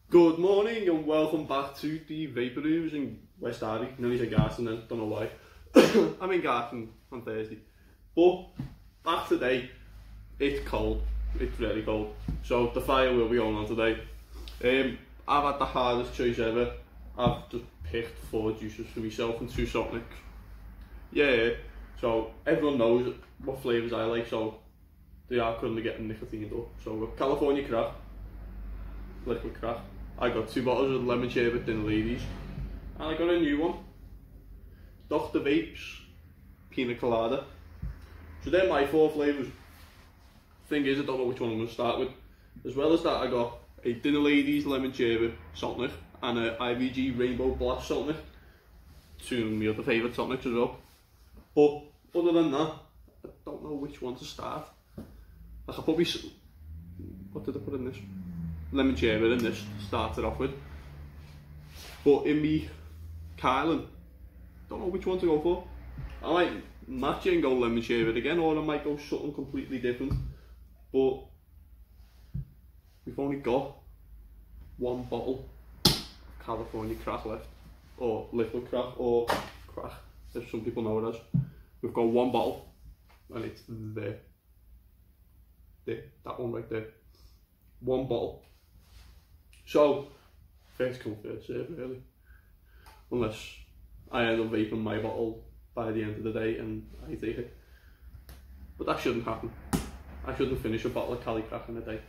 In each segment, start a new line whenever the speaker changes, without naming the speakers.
Good morning and welcome back to the Vapour Rooms in West Derby. Nearly said Garston then, don't know why. I'm in Garston on Thursday. But back today, it's cold. It's really cold. So the fire will be going on today. I've had the hardest choice ever. I've just picked 4 juices for myself and 2 Sotniks. Yeah, so everyone knows what flavours I like, so they are currently getting nicotine though. So we've got California Crack, liquid crack. I got 2 bottles of lemon sherbet dinner ladies, and I got a new one, Dr. Vapes Pina Colada. So they're my 4 flavours. Thing is, I don't know which one I'm going to start with. As well as that, I got a dinner ladies lemon sherbet Sotnik and an IVG rainbow blast Sotnik. 2 of my other favourite Sotniks as well. But other than that, I don't know which one to start. Like I probably, what did I put in this? Lemon sherbet in this to start it off with. But in me Kylan, don't know which one to go for. I might match it and go lemon sherbet again, or I might go something completely different. But we've only got 1 bottle of California Crack left, or liquid crack, or crack, as some people know it as. We've got 1 bottle, and it's there. There, that one right there. 1 bottle. So, first come, first serve really. Unless I end up vaping my bottle by the end of the day and I take it. But that shouldn't happen. I shouldn't finish a bottle of Cali Crack in a day.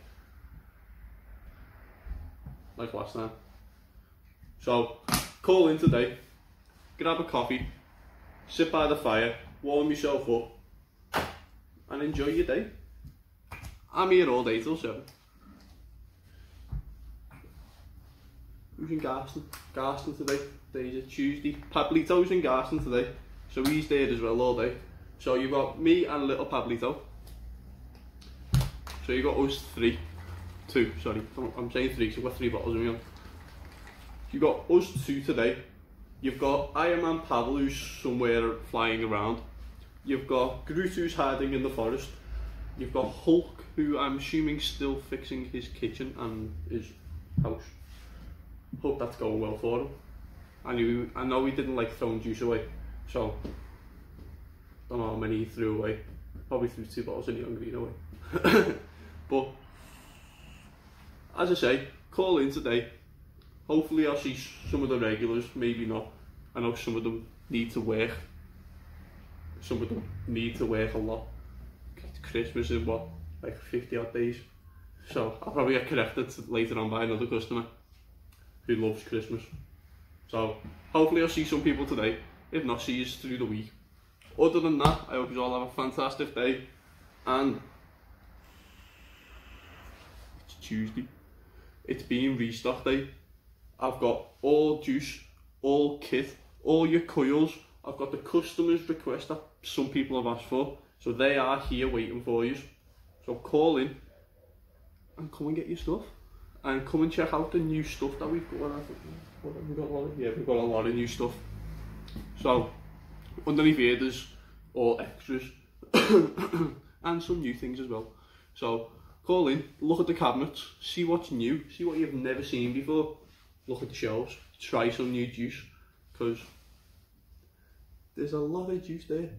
Like last time. So, call in today, grab a coffee, sit by the fire, warm yourself up, and enjoy your day. I'm here all day till 7. Who's in Garston? Garston today. Today's a Tuesday. Pablito's in Garston today, so he's there as well all day. So you've got me and little Pablito. So you've got us 2, sorry, I'm saying 3, so I've got 3 bottles of me on. You've got us 2 today. You've got Iron Man Pavel, who's somewhere flying around. You've got Groot, who's hiding in the forest. You've got Hulk, who I'm assuming still fixing his kitchen and his house. Hope that's going well for him. I know he didn't like throwing juice away, so don't know how many he threw away. Probably threw 2 bottles of neon green away. But as I say, call in today. Hopefully I'll see some of the regulars, maybe not. I know some of them need to work. Some of them need to work a lot. Christmas is what, like 50 odd days. So I'll probably get corrected later on by another customer who loves Christmas. So hopefully I'll see some people today. If not, see you through the week. Other than that, I hope you all have a fantastic day. And it's Tuesday. It's being restock day. I've got all juice, all kit, all your coils. I've got the customers' request that some people have asked for. So they are here waiting for you. So call in and come and get your stuff. And come and check out the new stuff that we've got. What have we got? Yeah, we've got a lot of new stuff. So underneath here there's all extras and some new things as well. So call in, look at the cabinets, see what's new, see what you've never seen before. Look at the shelves, try some new juice, because there's a lot of juice there.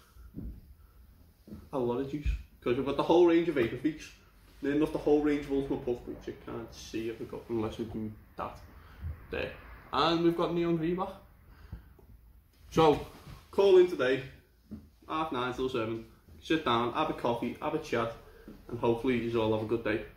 A lot of juice, because we've got the whole range of Vapour Freaks, then enough the whole range of Ultimate Puff, which you can't see if we've got unless we do that there, and we've got neon green back. So call in today, 9:30 till 7, sit down, have a coffee, have a chat, and hopefully you all have a good day.